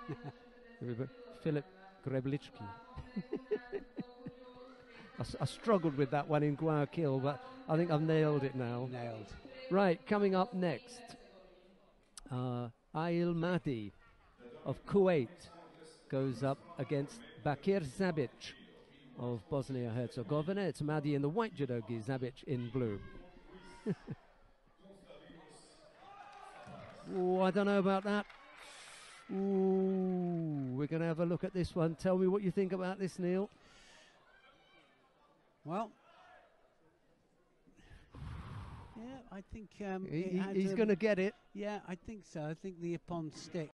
Philip Grebliczki. I struggled with that one in Guayaquil, but I think I've nailed it now. Nailed. Right, coming up next, Ali-Almahdi of Kuwait goes up against Bakir Zabic of Bosnia-Herzegovina. It's Mahdi in the white judogi, Zabic in blue. Oh, I don't know about that. Ooh, we're going to have a look at this one. Tell me what you think about this, Neil. Well, yeah, I think he's going to get it. Yeah, I think so. I think the Ippon stick